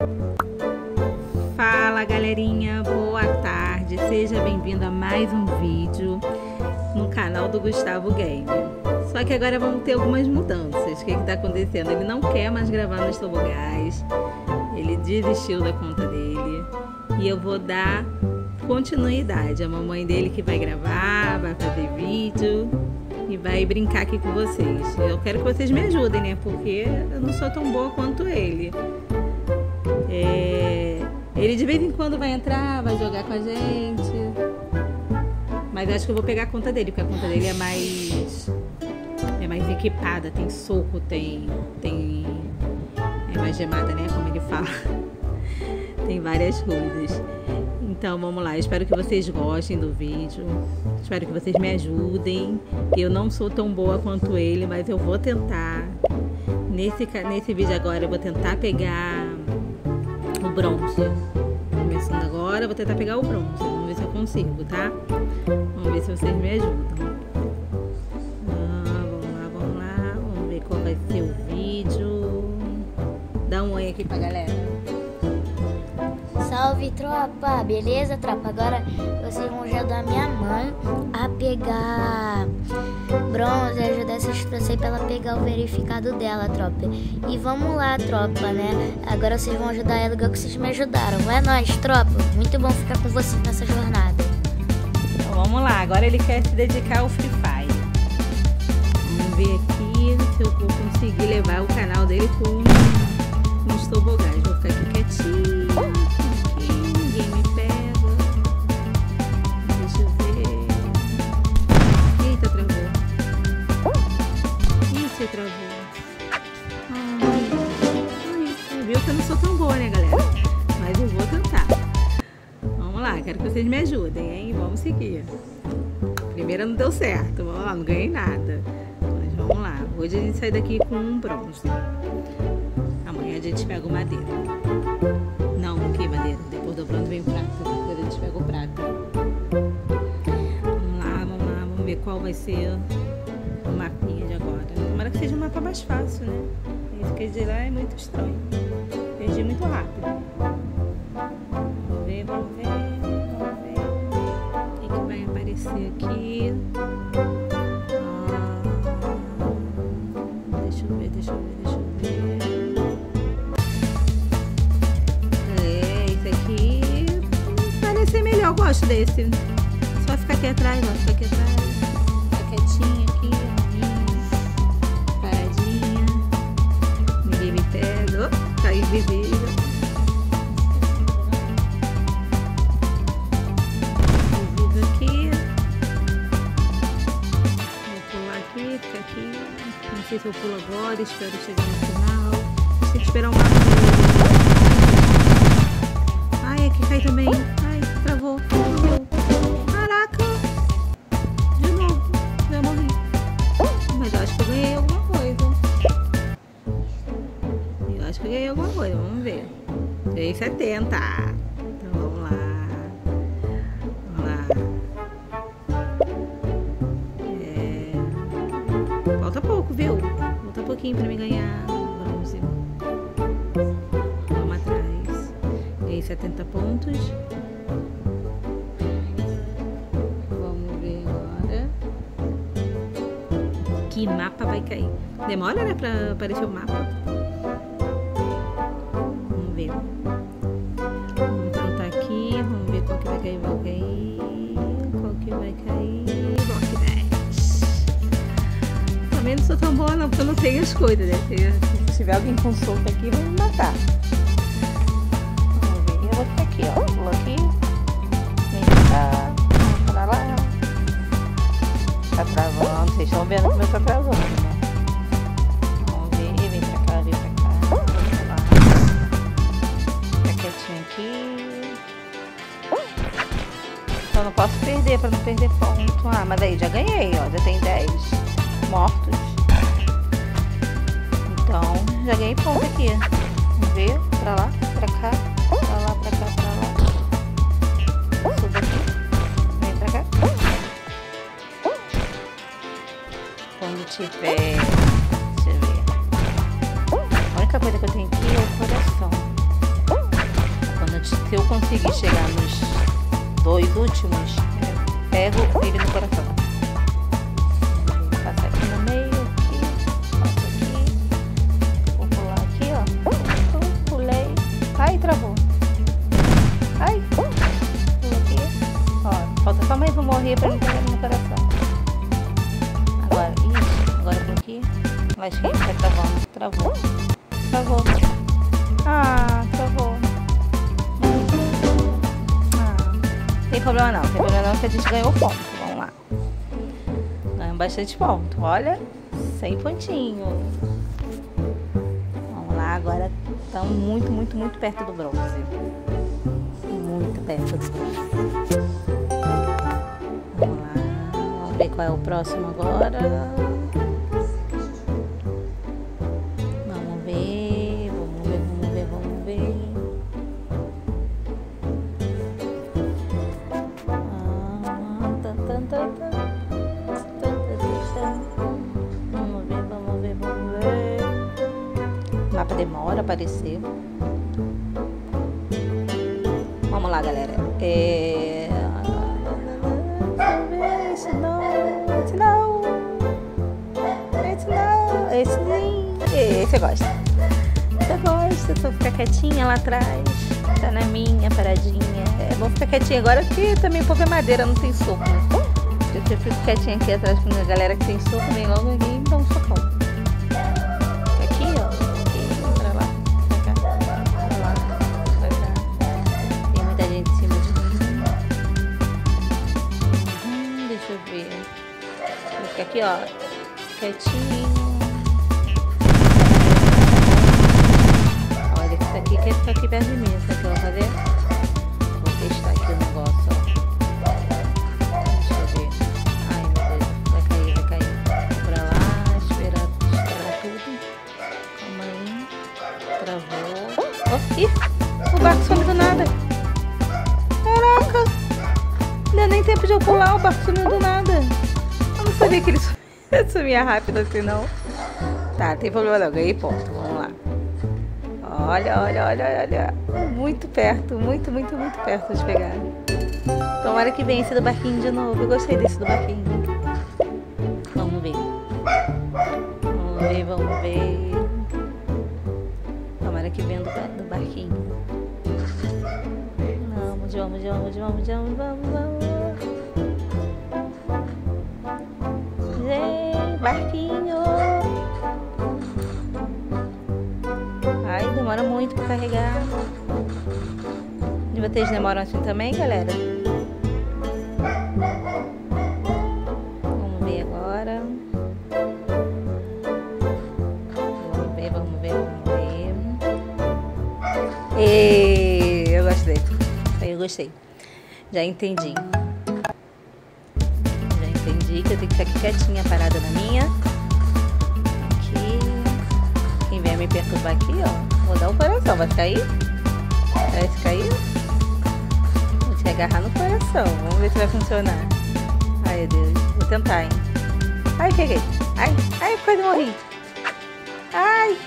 Fala galerinha, boa tarde, seja bem-vindo a mais um vídeo no canal do Gustavo Game. Só que agora vamos ter algumas mudanças. O que está acontecendo? Ele não quer mais gravar nos tobogãs, ele desistiu da conta dele e eu vou dar continuidade. A mamãe dele que vai gravar, vai fazer vídeo e vai brincar aqui com vocês. Eu quero que vocês me ajudem, né? Porque eu não sou tão boa quanto ele. Ele de vez em quando vai entrar, vai jogar com a gente. Mas acho que eu vou pegar a conta dele, porque a conta dele é mais equipada, tem soco, é mais gemada, né? Como ele fala. Tem várias coisas. Então vamos lá, espero que vocês gostem do vídeo. Espero que vocês me ajudem. Eu não sou tão boa quanto ele, mas eu vou tentar. Nesse vídeo agora eu vou tentar pegar o bronze. Começando agora, eu vou tentar pegar o bronze. Vamos ver se eu consigo, tá? Vamos ver se vocês me ajudam. Vamos lá. Vamos ver qual vai ser o vídeo. Dá um oi aqui pra galera. Salve, tropa! Beleza, tropa? Agora vocês vão ajudar minha mãe a pegar bronze, ajudar essas troças aí pra ela pegar o verificado dela, tropa. E vamos lá, tropa, né? Agora vocês vão ajudar ela igual que vocês me ajudaram. É nóis, tropa! Muito bom ficar com vocês nessa jornada. Então vamos lá, agora ele quer se dedicar ao Free Fire. Vamos ver aqui se eu vou conseguir levar o canal dele com os tobogãs. Vou ficar aqui quietinho. Ninguém me pega. Deixa eu ver. Eita, travou. Isso, travou. Viu que eu não sou tão boa, né, galera? Mas eu vou tentar. Vamos lá, quero que vocês me ajudem, hein? Vamos seguir. Primeira não deu certo. Vamos lá, não ganhei nada. Mas vamos lá. Hoje a gente sai daqui com um bronze. Amanhã a gente pega o madeira. Não, que madeira? Depois do bronze vem o prata. Depois a gente pega o prata. Vamos lá. Vamos ver qual vai ser o mapinha de agora. Tomara que seja um mapa mais fácil, né? Esse que de lá é muito estranho. Perdi muito rápido. Vamos ver. O que vai aparecer aqui? Deixa eu ver. Esse aqui parece ser melhor. Eu gosto desse. Só ficar aqui atrás, ó. Ficar quietinha aqui, paradinha. Ninguém me pega. Tá invisível. Fica aqui. Não sei se eu pulo agora, espero chegar no final. Tem que esperar um máximo. Ai, aqui cai também. Ai, travou. Caraca! De novo. Já morri. Mas eu acho que eu ganhei alguma coisa. Vamos ver. Ganhei 70. Então vamos lá. Falta pouco, viu? Falta pouquinho pra me ganhar bronze. Vamos atrás. Ganhei 70 pontos. Vamos ver agora. Que mapa vai cair? Demora, né, pra aparecer o mapa? Vamos ver. Vamos tentar aqui. Vamos ver qual que vai cair. Qual que vai cair? Block 10. Também não sou tão boa não, porque eu não tenho as coisas, né? Se tiver alguém com solto aqui, vai me matar. Vamos ver, eu vou ficar aqui, ó. Vou aqui. Vem cá. Pra lá. Tá travando. Vocês estão vendo como eu tô travando, né? Vamos ver, vem pra cá. Vamos lá. Fica quietinho aqui. Só não posso perder, pra não perder ponto. Ah, mas aí já ganhei, ó. Já tem 10 mortos. Então, já ganhei ponto aqui. Vamos ver, pra lá, pra cá, pra lá. Subo aqui, vem pra cá. Quando tiver, deixa eu ver. A única coisa que eu tenho aqui é o coração. Se eu conseguir chegar nos 2 últimos, pego ele no coração. Vou passar aqui no meio, aqui, passo aqui. Vou pular aqui, ó. Pulei. Ai, travou. Ai, pulo aqui. Ó, falta só mais um morrer pra ele pegar no coração. Agora, agora por aqui. Lasquei, tá travando. Travou. Travou. Ah, travou. Tem problema não, que a gente ganhou ponto. Vamos lá. Ganhamos bastante ponto. Olha, 100 pontinhos. Vamos lá, agora estamos muito perto do bronze. Muito perto do bronze. Vamos lá. Vamos ver qual é o próximo agora. Vamos ver. O mapa demora a aparecer. Vamos lá, galera. Esse eu gosto. Eu gosto, só ficar quietinha lá atrás. Tá na minha, paradinha. É bom ficar quietinha agora porque também o povo é madeira, não tem soco, né? Eu fico quietinha aqui atrás com a galera que tem soco, vem logo aqui e me dá um socão. Aqui, ó. Aqui, pra lá, pra cá, pra lá, pra cá. Tem muita gente em cima de mim. Deixa eu ver. Vou ficar aqui, ó. Quietinho. Olha, isso aqui quer ficar aqui perto de mim. Isso aqui eu vou fazer. Vou testar aqui o negócio, ó. Ih, o barco sumiu do nada. Caraca, não deu nem tempo de eu pular, o barco sumiu do nada. Eu não sabia que ele sumia rápido assim, não. Tá, tem problema não, ganhei ponto, vamos lá. Olha. Muito perto, muito perto de pegar. Tomara que venha esse do barquinho de novo, eu gostei desse do barquinho. Vamos ver. Tomara que venha do barquinho. Vamos. Gente, barquinho. Ai, demora muito pra carregar. E vocês demoram assim também, galera? Vamos ver agora. Vamos ver. Eu gostei. Eu gostei. Já entendi que eu tenho que ficar aqui quietinha, parada na minha. Aqui. Quem vier me perturbar aqui, ó. Vou dar o coração. Vai ficar aí? Vai ficar aí? Vou te agarrar no coração. Vamos ver se vai funcionar. Ai, meu Deus. Vou tentar, hein. Ai, peguei. Ai, quase morri. Ai.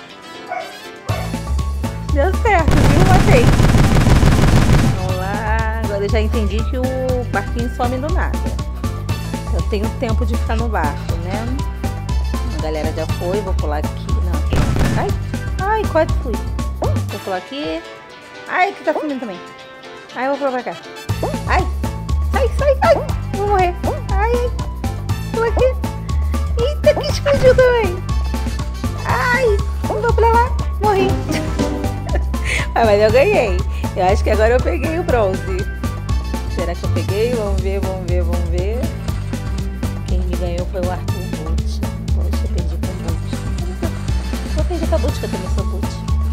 Deu certo, viu? Matei. Vamos lá. Agora eu já entendi que o barquinho some do nada. Eu tenho tempo de ficar no barco, né? A galera já foi. Vou pular aqui. Não. Ai, quase fui. Vou pular aqui. Ai, que tá sumindo também. Ai, vou pular pra cá. Ai. Sai. Vou morrer. Ai. Pula aqui. Eita, que explodiu também. Ai. Não vou pra lá. Morri. Ah, mas eu ganhei. Eu acho que agora eu peguei o bronze. Será que eu peguei? Vamos ver. Quem me ganhou foi o Arthur Boot. Poxa, eu perdi com o Boot. Vou perder com a Boot, que eu também sou Boot.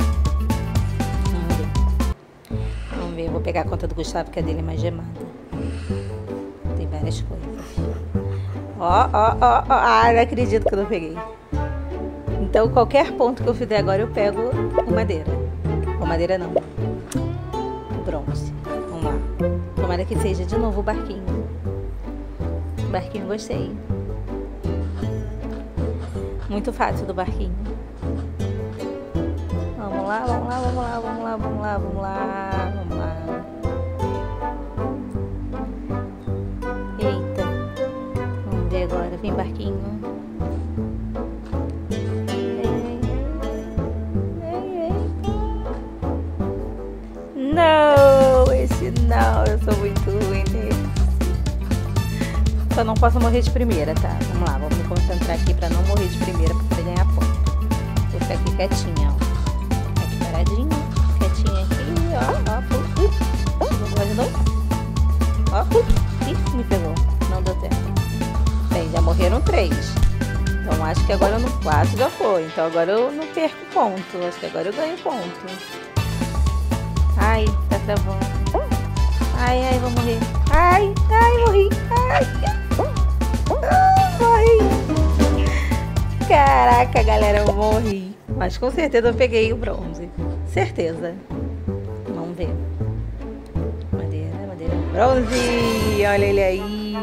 Vamos ver. Vou pegar a conta do Gustavo, que a dele é mais gemada. Tem várias coisas. Ó. Ah, não acredito que eu não peguei. Então, qualquer ponto que eu fizer agora, eu pego o madeira. Ou madeira não. O bronze. Vamos lá. Tomara que seja de novo o barquinho. O barquinho, gostei. Muito fácil do barquinho. Vamos lá. Não, eu sou muito ruim nisso. Só não posso morrer de primeira, tá? Vamos lá, vamos me concentrar aqui pra não morrer de primeira pra poder ganhar ponto. Vou ficar aqui quietinha, ó. Aqui paradinha, quietinha aqui, ó. Não pode de novo. Ó, ih, me pegou. Não deu certo. Bem, já morreram 3. Então acho que agora no 4 já foi. Então agora eu não perco ponto. Acho que agora eu ganho ponto. Ai, tá travando. Ai, vou morrer. Ai, morri. Ai, morri. Caraca, galera, eu morri. Mas com certeza eu peguei o bronze. Certeza. Vamos ver. Madeira. Bronze! Olha ele aí.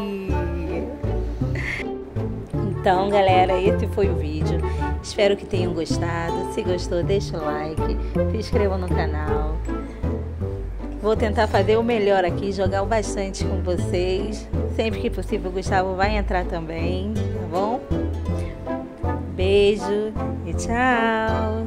Então, galera, esse foi o vídeo. Espero que tenham gostado. Se gostou, deixa o like. Se inscreva no canal. Vou tentar fazer o melhor aqui, jogar o bastante com vocês. Sempre que possível, o Gustavo vai entrar também, tá bom? Beijo e tchau!